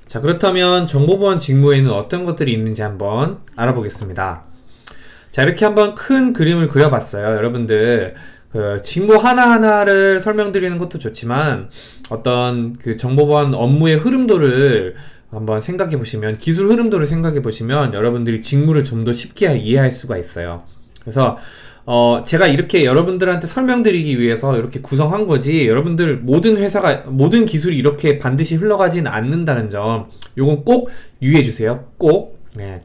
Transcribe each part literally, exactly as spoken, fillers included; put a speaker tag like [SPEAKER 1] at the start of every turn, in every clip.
[SPEAKER 1] 자, 그렇다면 정보보안 직무에는 어떤 것들이 있는지 한번 알아보겠습니다. 자, 이렇게 한번 큰 그림을 그려봤어요. 여러분들 그 직무 하나하나를 설명드리는 것도 좋지만 어떤 그 정보보안 업무의 흐름도를 한번 생각해 보시면, 기술 흐름도를 생각해 보시면 여러분들이 직무를 좀 더 쉽게 이해할 수가 있어요. 그래서 어 제가 이렇게 여러분들한테 설명드리기 위해서 이렇게 구성한 거지, 여러분들 모든 회사가 모든 기술이 이렇게 반드시 흘러가지는 않는다는 점, 요건 꼭 유의해 주세요. 꼭. 네.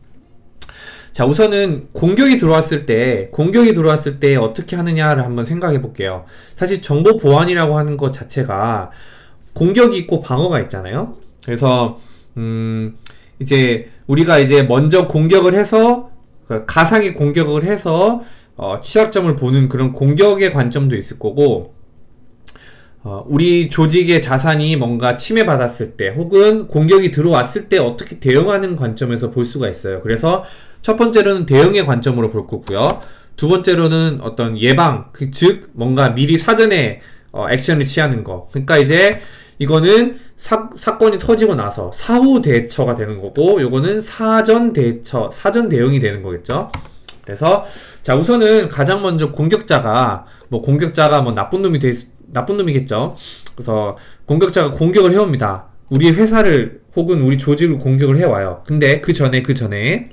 [SPEAKER 1] 자, 우선은 공격이 들어왔을 때 공격이 들어왔을 때 어떻게 하느냐를 한번 생각해 볼게요. 사실 정보 보안이라고 하는 것 자체가 공격이 있고 방어가 있잖아요. 그래서 음 이제 우리가 이제 먼저 공격을 해서 가상의 공격을 해서 어, 취약점을 보는 그런 공격의 관점도 있을 거고, 어, 우리 조직의 자산이 뭔가 침해받았을 때 혹은 공격이 들어왔을 때 어떻게 대응하는 관점에서 볼 수가 있어요. 그래서 첫 번째로는 대응의 관점으로 볼 거고요. 두 번째로는 어떤 예방, 그, 즉 뭔가 미리 사전에 어, 액션을 취하는 거. 그러니까 이제 이거는 사, 사건이 터지고 나서 사후 대처가 되는 거고, 요거는 사전 대처, 사전 대응이 되는 거겠죠. 그래서 자, 우선은 가장 먼저 공격자가 뭐 공격자가 뭐 나쁜 놈이 될 수, 나쁜 놈이겠죠. 그래서 공격자가 공격을 해옵니다. 우리 회사를 혹은 우리 조직을 공격을 해와요. 근데 그 전에 그 전에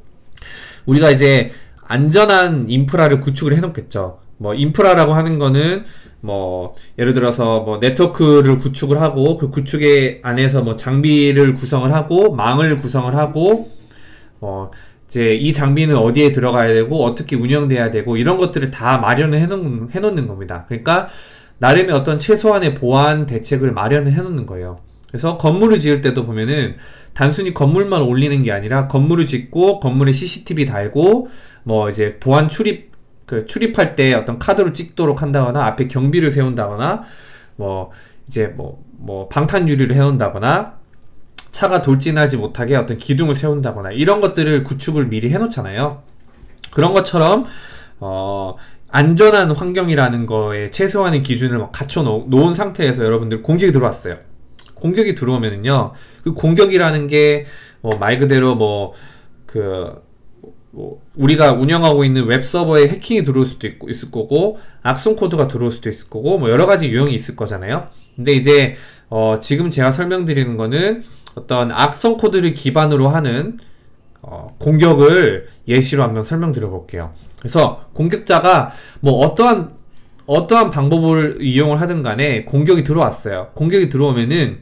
[SPEAKER 1] 우리가 이제 안전한 인프라를 구축을 해놓겠죠. 뭐 인프라라고 하는 거는 뭐 예를 들어서 뭐 네트워크를 구축을 하고, 그 구축의 안에서 뭐 장비를 구성을 하고 망을 구성을 하고, 뭐 이제 이 장비는 어디에 들어가야 되고 어떻게 운영돼야 되고 이런 것들을 다 마련을 해놓는, 해놓는 겁니다. 그러니까 나름의 어떤 최소한의 보안 대책을 마련을 해놓는 거예요. 그래서 건물을 지을 때도 보면은 단순히 건물만 올리는 게 아니라 건물을 짓고 건물에 씨씨티비 달고 뭐 이제 보안 출입 그 출입할 때 어떤 카드로 찍도록 한다거나 앞에 경비를 세운다거나 뭐 이제 뭐 뭐 방탄 유리를 해놓는다거나 차가 돌진하지 못하게 어떤 기둥을 세운다거나 이런 것들을 구축을 미리 해놓잖아요. 그런 것처럼 어 안전한 환경이라는 거에 최소한의 기준을 갖춰 놓은 상태에서 여러분들 공격이 들어왔어요. 공격이 들어오면은요, 그 공격이라는 게 뭐 말 그대로 뭐 그 뭐 우리가 운영하고 있는 웹 서버에 해킹이 들어올 수도 있고 있을 거고, 악성 코드가 들어올 수도 있을 거고, 뭐 여러 가지 유형이 있을 거잖아요. 근데 이제 어 지금 제가 설명드리는 거는 어떤 악성 코드를 기반으로 하는 어 공격을 예시로 한번 설명드려 볼게요. 그래서 공격자가 뭐 어떠한 어떠한 방법을 이용을 하든 간에 공격이 들어왔어요. 공격이 들어오면은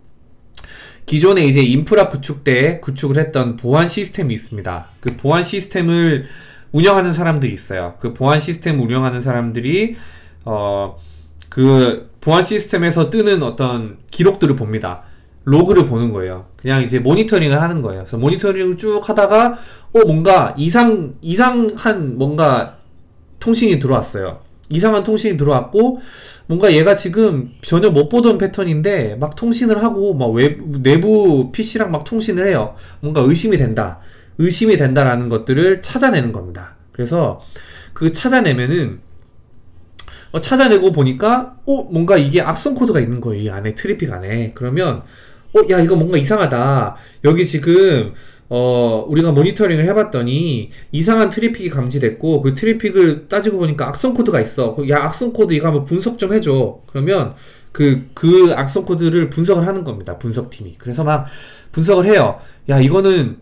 [SPEAKER 1] 기존에 이제 인프라 구축 때 구축을 했던 보안 시스템이 있습니다. 그 보안 시스템을 운영하는 사람들이 있어요. 그 보안 시스템 운영하는 사람들이 어 그 보안 시스템에서 뜨는 어떤 기록들을 봅니다. 로그를 보는 거예요. 그냥 이제 모니터링을 하는 거예요. 그래서 모니터링을 쭉 하다가 어 뭔가 이상 이상한 뭔가 통신이 들어왔어요. 이상한 통신이 들어왔고, 뭔가 얘가 지금 전혀 못 보던 패턴인데 막 통신을 하고 막 외부, 내부 피씨랑 막 통신을 해요. 뭔가 의심이 된다. 의심이 된다라는 것들을 찾아내는 겁니다. 그래서 그 찾아내면은 어, 찾아내고 보니까 어 뭔가 이게 악성 코드가 있는 거예요. 이 안에 트래픽 안에. 그러면 어 야 이거 뭔가 이상하다. 여기 지금 어 우리가 모니터링을 해봤더니 이상한 트래픽이 감지됐고, 그 트래픽을 따지고 보니까 악성 코드가 있어. 야 악성 코드 이거 한번 분석 좀 해줘. 그러면 그 그 악성 코드를 분석을 하는 겁니다. 분석팀이. 그래서 막 분석을 해요. 야 이거는,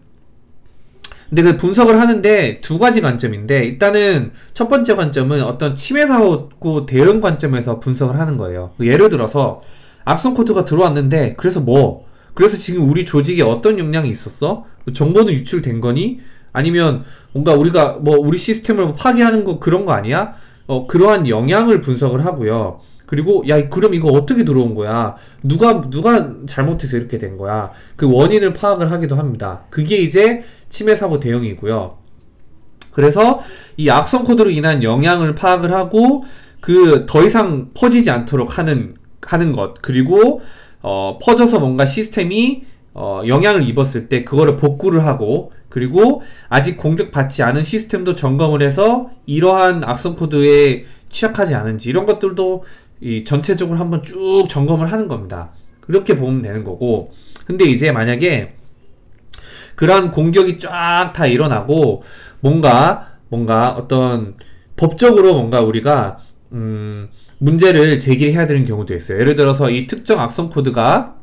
[SPEAKER 1] 근데 그 분석을 하는데 두 가지 관점인데, 일단은 첫 번째 관점은 어떤 침해 사고 대응 관점에서 분석을 하는 거예요. 예를 들어서 악성 코드가 들어왔는데 그래서 뭐 그래서 지금 우리 조직에 어떤 영향이 있었어? 정보는 유출된 거니? 아니면 뭔가 우리가 뭐 우리 시스템을 파괴하는 거 그런 거 아니야? 어 그러한 영향을 분석을 하고요. 그리고 야 그럼 이거 어떻게 들어온 거야? 누가 누가 잘못해서 이렇게 된 거야? 그 원인을 파악을 하기도 합니다. 그게 이제 침해 사고 대응이고요. 그래서 이 악성 코드로 인한 영향을 파악을 하고 그 더 이상 퍼지지 않도록 하는 하는 것, 그리고 어 퍼져서 뭔가 시스템이 어 영향을 입었을 때 그거를 복구를 하고, 그리고 아직 공격받지 않은 시스템도 점검을 해서 이러한 악성 코드에 취약하지 않은지 이런 것들도 이 전체적으로 한번 쭉 점검을 하는 겁니다. 그렇게 보면 되는 거고, 근데 이제 만약에 그런 공격이 쫙 다 일어나고 뭔가 뭔가 어떤 법적으로 뭔가 우리가 음, 문제를 제기해야 되는 경우도 있어요. 예를 들어서 이 특정 악성 코드가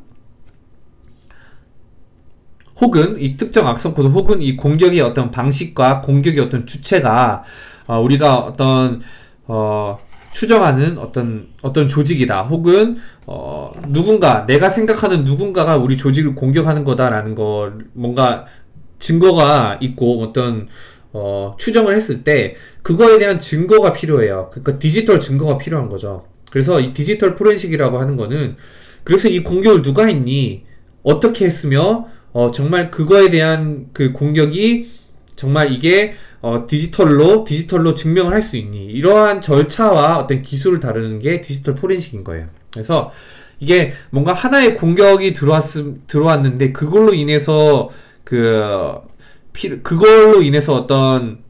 [SPEAKER 1] 혹은 이 특정 악성 코드 혹은 이 공격의 어떤 방식과 공격의 어떤 주체가 어, 우리가 어떤 어, 추정하는 어떤 어떤 조직이다, 혹은 어, 누군가 내가 생각하는 누군가가 우리 조직을 공격하는 거다라는 거 뭔가 증거가 있고 어떤 어, 추정을 했을 때 그거에 대한 증거가 필요해요. 그러니까 디지털 증거가 필요한 거죠. 그래서 이 디지털 포렌식이라고 하는 거는, 그래서 이 공격을 누가 했니, 어떻게 했으며 어, 정말 그거에 대한 그 공격이 정말 이게 어, 디지털로 디지털로 증명을 할 수 있니, 이러한 절차와 어떤 기술을 다루는 게 디지털 포렌식인 거예요. 그래서 이게 뭔가 하나의 공격이 들어왔 들어왔는데 그걸로 인해서 그 피, 그걸로 인해서 어떤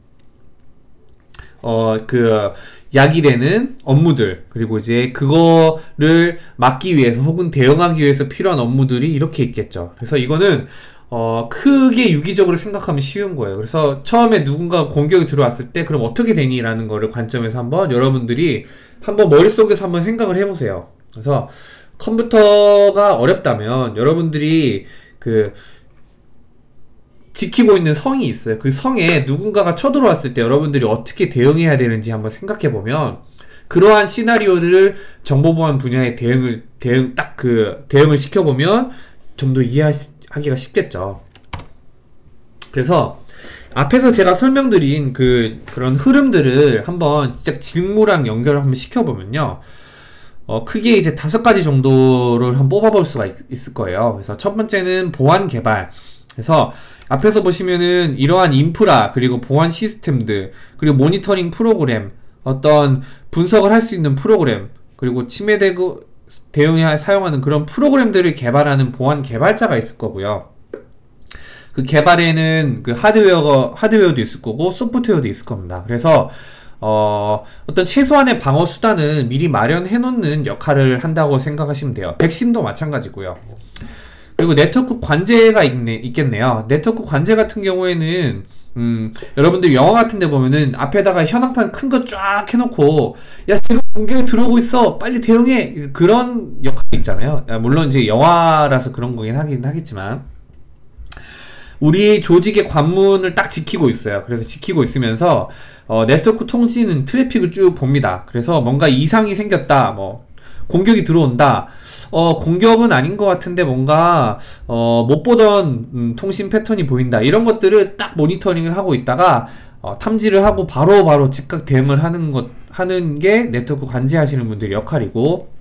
[SPEAKER 1] 어 그 야기되는 업무들, 그리고 이제 그거를 막기 위해서 혹은 대응하기 위해서 필요한 업무들이 이렇게 있겠죠. 그래서 이거는 어 크게 유기적으로 생각하면 쉬운 거예요. 그래서 처음에 누군가 공격이 들어왔을 때 그럼 어떻게 되니? 라는 거를 관점에서 한번 여러분들이 한번 머릿속에서 한번 생각을 해보세요. 그래서 컴퓨터가 어렵다면 여러분들이 그 지키고 있는 성이 있어요. 그 성에 누군가가 쳐들어왔을 때 여러분들이 어떻게 대응해야 되는지 한번 생각해보면, 그러한 시나리오를 정보보안 분야에 대응을 대응 딱 그 대응을 시켜보면 좀 더 이해하기가 쉽겠죠. 그래서 앞에서 제가 설명드린 그 그런 흐름들을 한번 진짜 직무랑 연결을 한번 시켜보면요, 어, 크게 이제 다섯 가지 정도를 한번 뽑아볼 수가 있, 있을 거예요. 그래서 첫 번째는 보안 개발. 그래서 앞에서 보시면은 이러한 인프라, 그리고 보안 시스템들, 그리고 모니터링 프로그램, 어떤 분석을 할 수 있는 프로그램, 그리고 침해되고 대응에 사용하는 그런 프로그램들을 개발하는 보안 개발자가 있을 거고요. 그 개발에는 그 하드웨어가, 하드웨어도 있을 거고 소프트웨어도 있을 겁니다. 그래서 어, 어떤 최소한의 방어 수단을 미리 마련해 놓는 역할을 한다고 생각하시면 돼요. 백신도 마찬가지고요. 그리고 네트워크 관제가 있네, 있겠네요. 네트워크 관제 같은 경우에는 음, 여러분들 영화 같은 데 보면은 앞에다가 현황판 큰 거 쫙 해놓고 야 지금 공격이 들어오고 있어 빨리 대응해, 그런 역할이 있잖아요. 물론 이제 영화라서 그런 거긴 하긴 하겠지만 우리 조직의 관문을 딱 지키고 있어요. 그래서 지키고 있으면서 어, 네트워크 통신은 트래픽을 쭉 봅니다. 그래서 뭔가 이상이 생겼다, 뭐 공격이 들어온다, 어, 공격은 아닌 것 같은데 뭔가 어, 못 보던 음, 통신 패턴이 보인다, 이런 것들을 딱 모니터링을 하고 있다가 어, 탐지를 하고 바로바로 바로 즉각 대응을 하는 것 하는 게 네트워크 관제하시는 분들의 역할이고,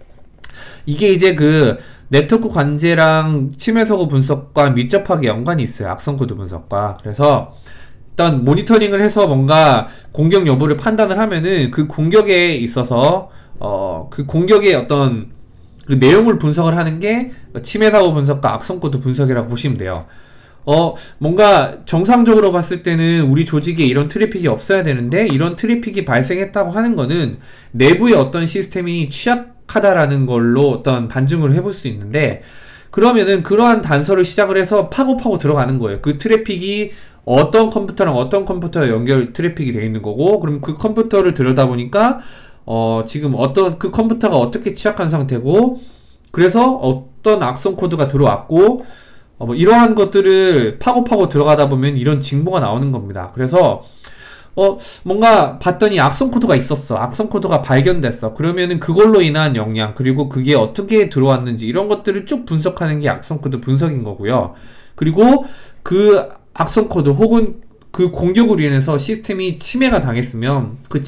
[SPEAKER 1] 이게 이제 그 네트워크 관제랑 침해 사고 분석과 밀접하게 연관이 있어요. 악성 코드 분석과. 그래서 일단 모니터링을 해서 뭔가 공격 여부를 판단을 하면은 그 공격에 있어서 어, 그 공격의 어떤 그 내용을 분석을 하는 게 침해 사고 분석과 악성 코드 분석이라고 보시면 돼요. 어, 뭔가 정상적으로 봤을 때는 우리 조직에 이런 트래픽이 없어야 되는데 이런 트래픽이 발생했다고 하는 거는 내부의 어떤 시스템이 취약하다라는 걸로 어떤 반증을 해볼 수 있는데, 그러면은 그러한 단서를 시작을 해서 파고 파고 들어가는 거예요. 그 트래픽이 어떤 컴퓨터랑 어떤 컴퓨터에 연결 트래픽이 되어 있는 거고, 그럼 그 컴퓨터를 들여다보니까 어, 지금 어떤 그 컴퓨터가 어떻게 취약한 상태고, 그래서 어떤 악성 코드가 들어왔고, 어, 뭐 이러한 것들을 파고 파고 들어가다 보면 이런 징보가 나오는 겁니다. 그래서 어, 뭔가 봤더니 악성 코드가 있었어. 악성 코드가 발견됐어. 그러면은 그걸로 인한 영향, 그리고 그게 어떻게 들어왔는지 이런 것들을 쭉 분석하는 게 악성 코드 분석인 거고요. 그리고 그 악성 코드 혹은 그 공격으로 인해서 시스템이 침해가 당했으면 그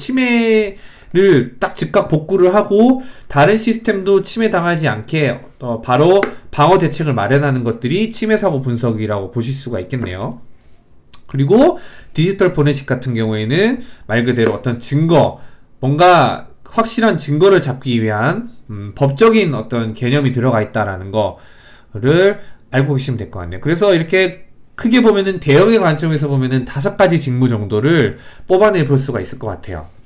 [SPEAKER 1] 침해를 딱 즉각 복구를 하고 다른 시스템도 침해당하지 않게 어, 바로 방어 대책을 마련하는 것들이 침해 사고 분석이라고 보실 수가 있겠네요. 그리고 디지털 포렌식 같은 경우에는 말 그대로 어떤 증거, 뭔가 확실한 증거를 잡기 위한 음, 법적인 어떤 개념이 들어가 있다라는 거를 알고 계시면 될 것 같네요. 그래서 이렇게 크게 보면은 대형의 관점에서 보면은 다섯 가지 직무 정도를 뽑아내 볼 수가 있을 것 같아요.